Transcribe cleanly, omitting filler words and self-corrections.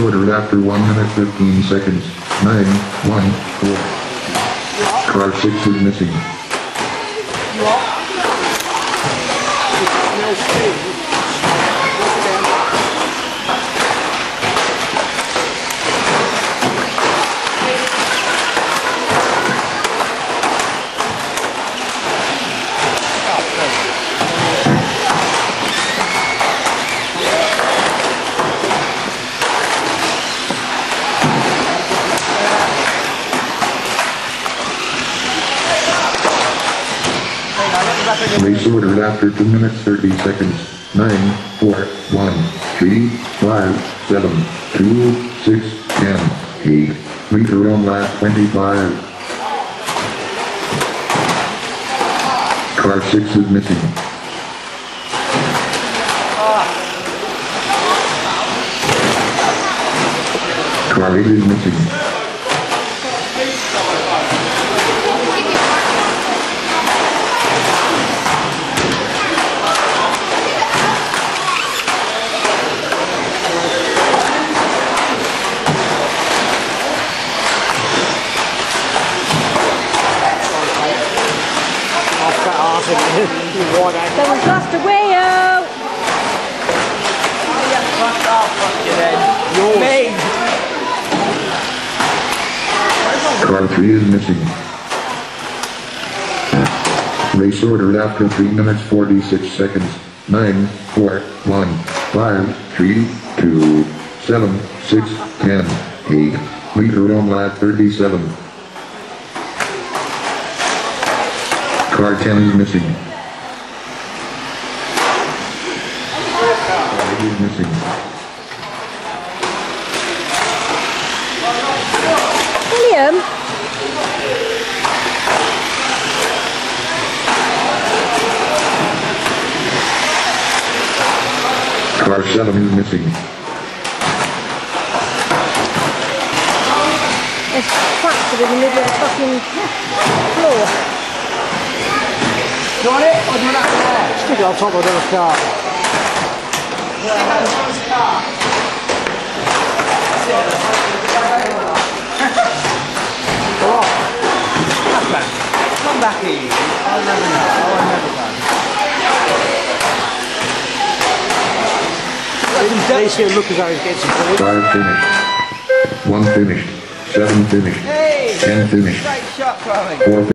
ordered after 1 minute 15 seconds. 914. Car 6 is missing. Race ordered after 2 minutes 30 seconds. 9, 4, 1, 3, 5, 7, 2, 6, 10, 8. Meter on lap 25. Car 6 is missing. Car 8 is missing. Someone's lost a wheel! Me! Car 3 is missing. Race ordered after 3 minutes 46 seconds. 9, 4, 1, 5, 3, 2, 7, 6, 10, 8. Meter on lap 37. Car 10 is missing. Car 8 is missing. William? Car 7 is missing. It's fractured in the middle of the fucking floor. Do you want it, or do you want that there? Stick it on top of the car. Come back easy. I'll never know. I'll never know. At least he'll look as though he's getting some food. 5 finished. 1 finished. 7 finished. 10 finished. Great shot, Chloe. 4